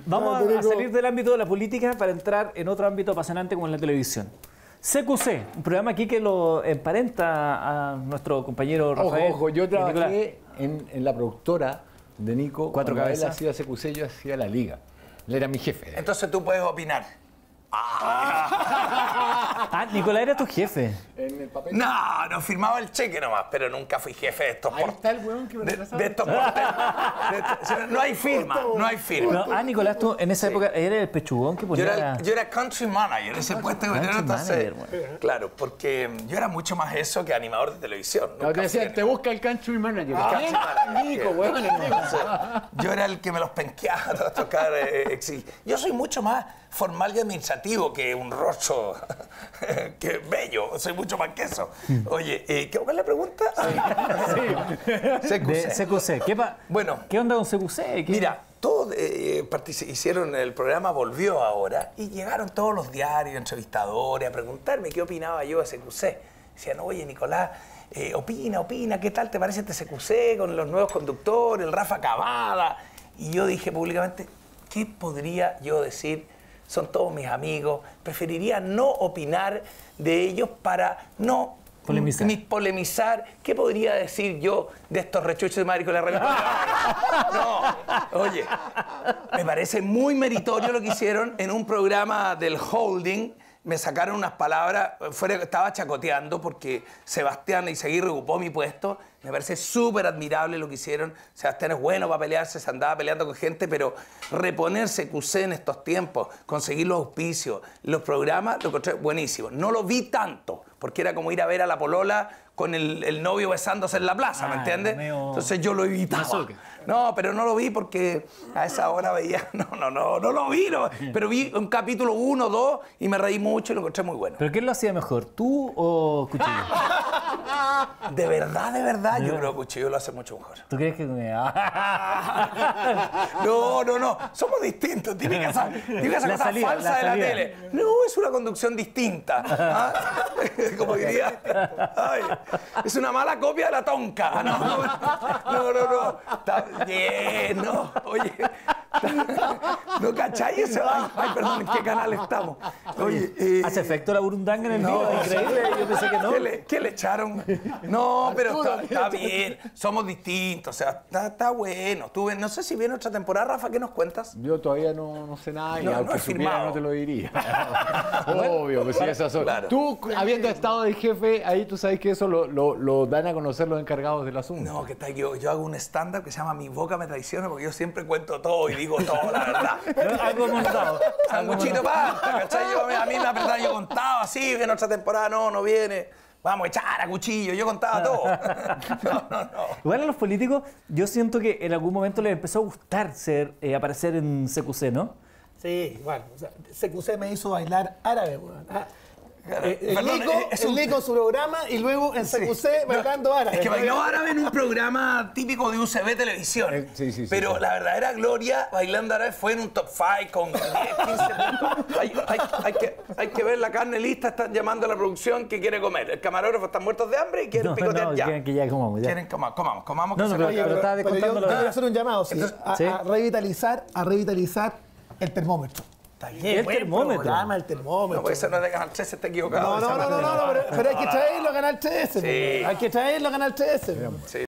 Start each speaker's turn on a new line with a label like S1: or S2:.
S1: Vamos a salir del ámbito de la política para entrar en otro ámbito apasionante como es la televisión. CQC, un programa aquí que lo emparenta a nuestro compañero Rafael.
S2: Ojo, yo trabajé en la productora de Nico.
S1: Cuatro cabezas.
S2: Él hacía CQC, yo hacía La Liga. Él era mi jefe.
S3: Entonces tú puedes opinar.
S1: Nicolás era tu jefe.
S2: En el papel.
S3: No firmaba el cheque nomás, pero nunca fui jefe de estos
S2: Ahí está el huevón que me retrasaba.
S3: de estos porteros. No hay firma, no hay firma.
S1: No, Nicolás, tú en esa época eres el pechugón que ponía...
S3: Yo era country manager, ese puesto que tenía, entonces, claro, porque yo era mucho más eso que animador de televisión.
S2: No, te decían, te busca el country manager.
S3: Nico, huevón. Yo era el que me los penqueaba a tocar. Yo soy mucho más formal y administrativo que un rocho que bello. Soy mucho más que eso. Oye, ¿cuál es la pregunta?
S1: CQC.
S3: Bueno,
S1: ¿Qué onda con CQC?
S3: Mira, todos hicieron el programa, volvió ahora, y llegaron todos los diarios, entrevistadores, a preguntarme qué opinaba yo de CQC. Decían, oye, Nicolás, opina, ¿qué tal te parece este CQC con los nuevos conductores, el Rafa Cavada? Y yo dije públicamente, ¿qué podría yo decir? Son todos mis amigos, preferiría no opinar de ellos para no polemizar. ¿Qué podría decir yo de estos rechuchos de madre con la revista? No, oye, me parece muy meritorio lo que hicieron en un programa del holding. Me sacaron unas palabras, estaba chacoteando porque Sebastián Izaguirre ocupó mi puesto. Me parece súper admirable lo que hicieron. Sebastián es bueno para pelearse, se andaba peleando con gente, pero reponerse CQC en estos tiempos, conseguir los auspicios, los programas, lo encontré buenísimo. No lo vi tanto, porque era como ir a ver a la polola con el novio besándose en la plaza, ¿me entiendes? Entonces yo lo evitaba. No, pero no lo vi porque a esa hora veía... No lo vi. Pero vi un capítulo 1, 2 y me reí mucho y lo encontré muy bueno.
S1: ¿Pero quién lo hacía mejor, tú o Cuchillo?
S3: De verdad, yo creo que Cuchillo lo hace mucho mejor.
S1: ¿Tú crees que me...
S3: No. Somos distintos. Tiene que hacer cosas falsas de la tele. No, es una conducción distinta. Como diría... Ay, es una mala copia de la Tonka. No. Está bien, no. Oye... ¿No cachai eso? Ay, perdón, ¿en qué canal estamos? Oye,
S1: ¿hace efecto la burundanga en el video? Increíble, yo pensé que no.
S3: ¿Qué le echaron? No, pero está bien, somos distintos, o sea, está bueno. No sé si viene otra temporada, Rafa, ¿qué nos cuentas?
S2: Yo todavía no sé nada y
S3: no
S2: aunque
S3: he firmado.
S2: No te lo diría. Obvio, pues sí, esas son.
S3: Claro.
S2: Tú, habiendo estado de jefe, ahí tú sabes que eso lo dan a conocer los encargados del asunto.
S3: No, que tal, yo hago un stand-up que se llama Mi Boca Me Traiciona, porque yo siempre cuento todo y digo todo, la verdad.
S1: Algo montado.
S3: Sanguchito pasta, ¿cachai? A mí me apretaba, yo contaba así, viene otra temporada, no viene. Vamos a echar a Cuchillo, yo contaba todo. No.
S1: Igual a los políticos, yo siento que en algún momento les empezó a gustar aparecer en CQC, ¿no?
S4: Sí, igual. O sea, CQC me hizo bailar árabe, weón.
S3: Perdón,
S4: el Nico su programa y luego en CQC bailando árabe.
S3: Es que bailó árabe en un programa típico de UCB Televisión.
S2: Sí.
S3: Pero la verdadera gloria bailando árabe fue en un top 5 con 10, 15 puntos. Hay que ver la carne lista, están llamando a la producción que quiere comer. El camarógrafo están muertos de hambre y quieren picotear ya.
S1: Quieren que ya comamos. Ya.
S3: Quieren comamos.
S1: Pero estaba descontando
S4: yo quiero hacer un llamado, sí,
S3: Entonces,
S4: a revitalizar el termómetro.
S3: Está bien,
S4: El termómetro. El termómetro.
S3: No, porque eso no es de Canal 13, está equivocado.
S4: No, pero hay que traerlo a Canal 13.
S3: Sí.
S4: Hay que traerlo a Canal 13.
S3: Sí.